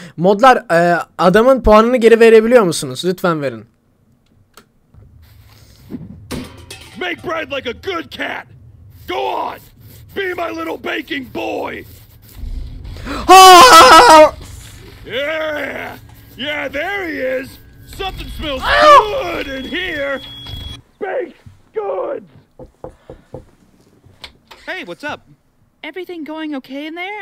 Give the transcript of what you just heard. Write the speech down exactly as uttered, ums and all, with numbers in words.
Modlar e, adamın puanını geri verebiliyor musunuz? Lütfen verin. Make bread like a good cat. Go on. Be my little baking boy. Yeah. Yeah, there he is. Something smells good in here. Baked goods. Hey, what's up? Everything going okay in there?